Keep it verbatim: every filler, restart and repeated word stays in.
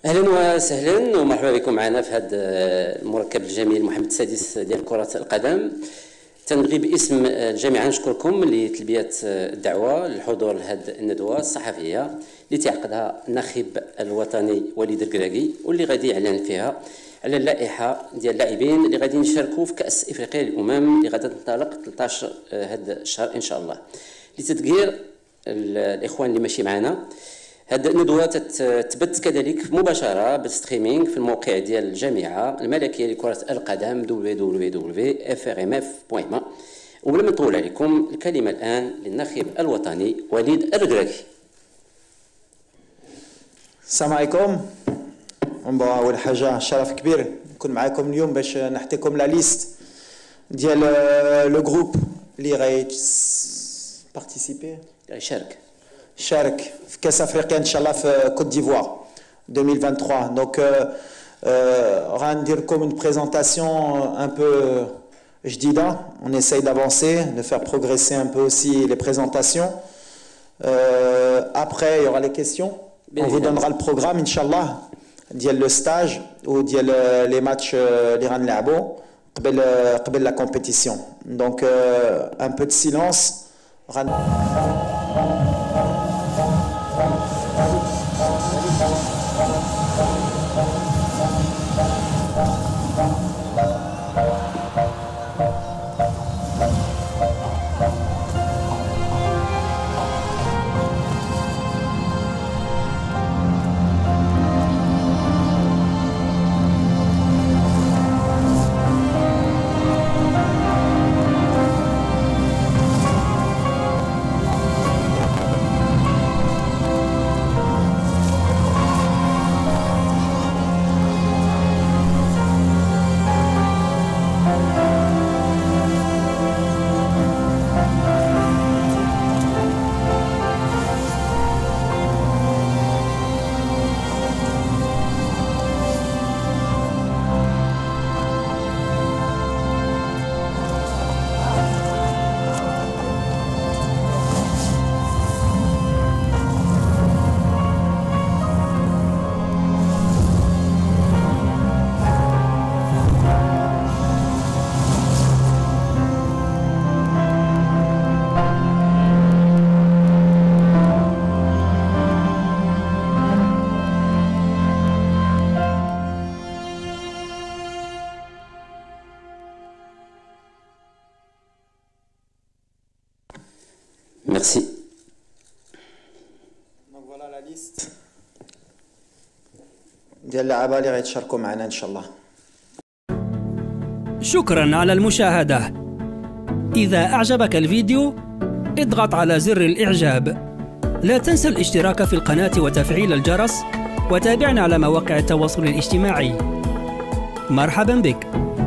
اهلا وسهلا ومرحبا بكم معنا في هذا المركب الجميل محمد السادس ديال كرة القدم. تنبغي باسم الجامعة نشكركم لتلبية الدعوة للحضور لهذه الندوة الصحفية اللي تعقدها الناخب الوطني وليد الكراكي، واللي غادي يعلن فيها على اللائحة ديال اللاعبين اللي غادي يشاركوا في كأس افريقيا للأمم اللي غادي تنطلق ثلاثة عشر هذا الشهر ان شاء الله. لتذكير الاخوان اللي ماشي معنا، هذه الندوة تثبت كذلك مباشرة بالستريمينغ في الموقع ديال الجامعة الملكية لكرة القدم دبليو دبليو دبليو دوت اف ار ام اف دوت م. وبلا ما نطول عليكم، الكلمة الآن للناخب الوطني وليد الكراكي. السلام عليكم. أول حاجة شرف كبير نكون معاكم اليوم باش نحكيكم لا ليست ديال لو جروب اللي غاي بارتيسيبي يشارك شارك في كاس افريقيا ان شاء الله في كوت ديفوار ألفين وثلاثة وعشرين. دونك غندير لكم اون بريزونطاسيون ان بو جديده. On essaye d'avancer, de faire progresser un peu aussi les présentations. Euh, après, il y aura les questions. On vous donnera le programme, Inch'Allah, ديال le stage ou ديال les matchs اللي غنلعبوا قبل قبل la compétition. Donc euh, un peu de silence. Merci. Donc voilà la liste ديال اللعابه اللي غيتشاركوا معنا ان شاء الله. شكرا على المشاهدة. إذا أعجبك الفيديو اضغط على زر الإعجاب. لا تنسى الاشتراك في القناة وتفعيل الجرس، وتابعنا على مواقع التواصل الاجتماعي. مرحبا بك.